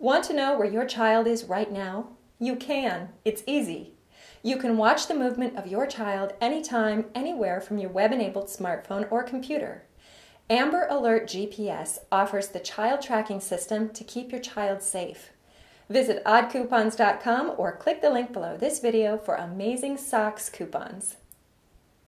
Want to know where your child is right now? You can. It's easy. You can watch the movement of your child anytime, anywhere from your web-enabled smartphone or computer. Amber Alert GPS offers the child tracking system to keep your child safe. Visit oddcoupons.com or click the link below this video for Amazing Socks coupons.